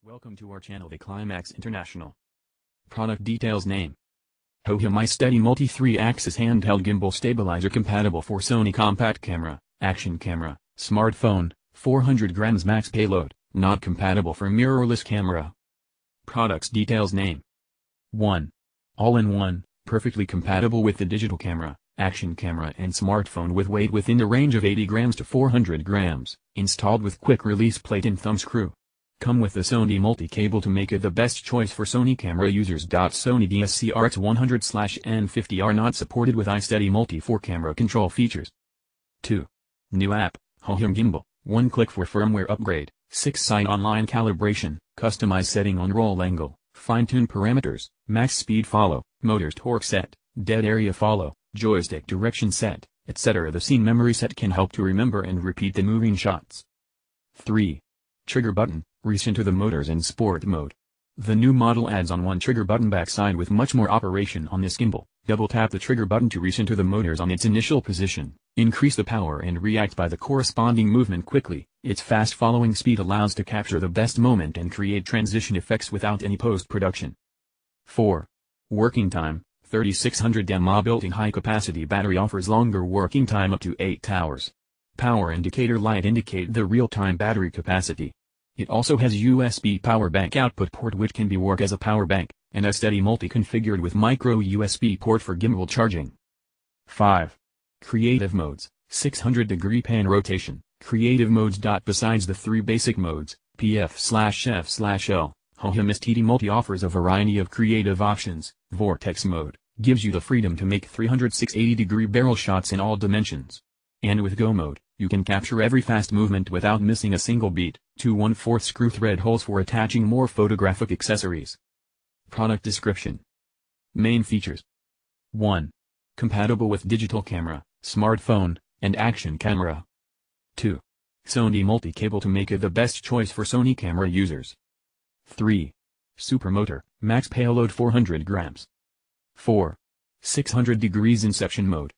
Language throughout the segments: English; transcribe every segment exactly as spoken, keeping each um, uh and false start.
Welcome to our channel, The Climax International. Product details: name. Hohem iSteady Multi three axis Handheld Gimbal Stabilizer compatible for Sony compact camera, action camera, smartphone, four hundred grams max payload, not compatible for mirrorless camera. Products details: name. one. All-in-one, perfectly compatible with the digital camera, action camera and smartphone with weight within the range of eighty grams to four hundred grams, installed with quick release plate and thumb screw. Come with the Sony multi-cable to make it the best choice for Sony camera users. Sony D S C R X one hundred N fifty R not supported with iSteady Multi four camera control features. two. New app, Hohem Gimbal, one click for firmware upgrade, six site online calibration, customized setting on roll angle, fine-tune parameters, max speed follow, motors torque set, dead area follow, joystick direction set, et cetera. The scene memory set can help to remember and repeat the moving shots. three. Trigger button, recenter the motors in sport mode. The new model adds on one trigger button backside with much more operation on this gimbal. Double tap the trigger button to recenter the motors on its initial position, increase the power and react by the corresponding movement quickly. Its fast following speed allows to capture the best moment and create transition effects without any post-production. four. Working time, thirty-six hundred milliamp hour built-in high-capacity battery offers longer working time up to eight hours. Power indicator light indicate the real-time battery capacity. It also has U S B power bank output port which can be work as a power bank, and iSteady Multi configured with micro U S B port for gimbal charging. five. Creative modes, six hundred degree pan rotation, creative modes. Besides the three basic modes, P F slash F slash L, Hohem iSteady Multi offers a variety of creative options. Vortex mode, gives you the freedom to make three hundred eighty degree barrel shots in all dimensions. And with Go mode, you can capture every fast movement without missing a single beat. Two one fourth screw thread holes for attaching more photographic accessories. Product description. Main features. one. Compatible with digital camera, smartphone, and action camera. two. Sony multi-cable to make it the best choice for Sony camera users. three. Supermotor, max payload four hundred grams. four. six hundred degrees inception mode.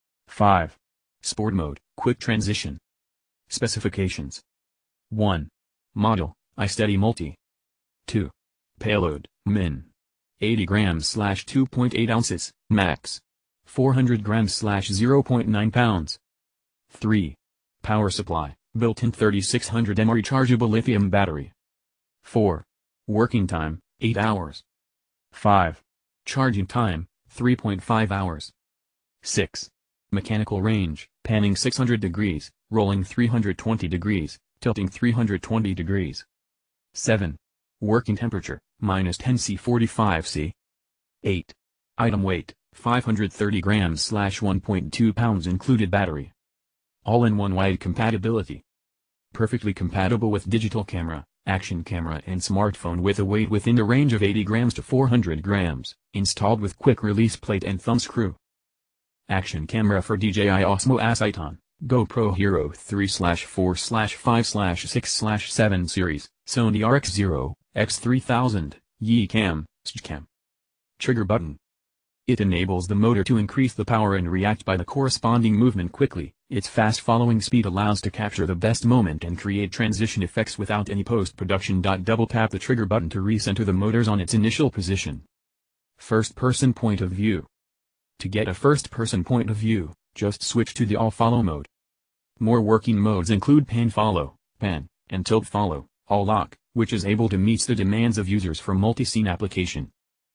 five. Sport mode, quick transition. Specifications. one. Model, iSteady Multi. two. Payload, min. eighty grams slash two point eight ounces, max. four hundred grams slash zero point nine pounds. three. Power supply, built-in thirty-six hundred milliamp hour rechargeable lithium battery. four. Working time, eight hours. five. Charging time, three point five hours. six. Mechanical range, panning six hundred degrees, rolling three hundred twenty degrees, tilting three hundred twenty degrees. seven. Working temperature, minus ten C forty-five C. eight. Item weight, five hundred thirty grams slash one point two pounds included battery. All-in-one wide compatibility. Perfectly compatible with digital camera, action camera and smartphone with a weight within the range of eighty grams to four hundred grams, installed with quick release plate and thumb screw. Action camera for D J I Osmo Aciton, GoPro Hero three four five six seven series, Sony R X zero, X three thousand, YiCam, SGCam. Trigger button. It enables the motor to increase the power and react by the corresponding movement quickly. Its fast following speed allows to capture the best moment and create transition effects without any post-production. Double tap the trigger button to recenter the motors on its initial position. First-person point of view. To get a first-person point of view, just switch to the all-follow mode. More working modes include pan follow, pan, and tilt follow, all lock, which is able to meet the demands of users for multi-scene application.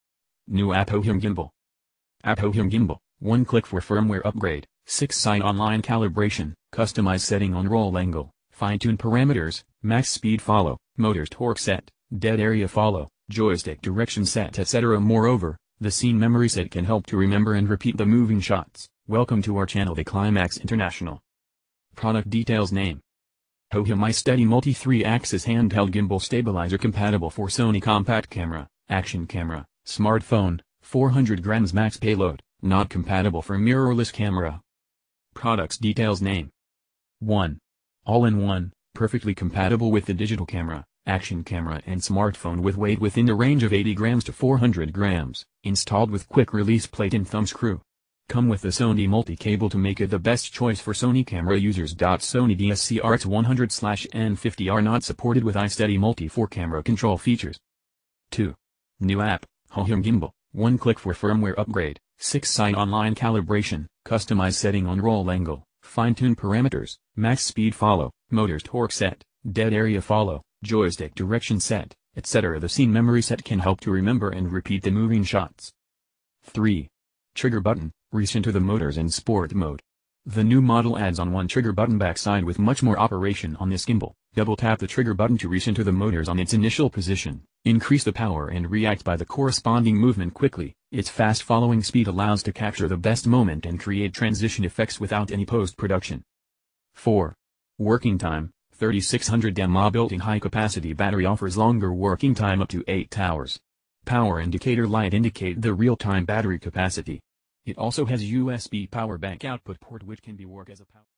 New app Hohem Gimbal. App Hohem Gimbal, one click for firmware upgrade, six site online calibration, customized setting on roll angle, fine-tune parameters, max speed follow, motors torque set, dead area follow, joystick direction set, et cetera. Moreover, the scene memory set can help to remember and repeat the moving shots. Welcome to our channel, The Climax International. Product details: name. Hohem iSteady Multi three axis Handheld Gimbal Stabilizer compatible for Sony compact camera, action camera, smartphone, four hundred grams max payload, not compatible for mirrorless camera. Products details: name. one. All-in-one, perfectly compatible with the digital camera, action camera and smartphone with weight within the range of eighty grams to four hundred grams, installed with quick release plate and thumb screw. Come with the Sony multi-cable to make it the best choice for Sony camera users. Sony D S C R X one hundred N fifty are not supported with iSteady Multi four camera control features. two. New app, Hohem Gimbal, one click for firmware upgrade, six side online calibration, customize setting on roll angle, fine-tune parameters, max speed follow, motors torque set, dead area follow, joystick direction set, et cetera. The scene memory set can help to remember and repeat the moving shots. three. Trigger button, recenter the motors in sport mode. The new model adds on one trigger button backside with much more operation on this gimbal. Double tap the trigger button to recenter the motors on its initial position, increase the power and react by the corresponding movement quickly. Its fast following speed allows to capture the best moment and create transition effects without any post-production. four. Working time, thirty-six hundred milliamp hour built-in high-capacity battery offers longer working time up to eight hours. Power indicator light indicate the real-time battery capacity. It also has U S B power bank output port which can be work as a power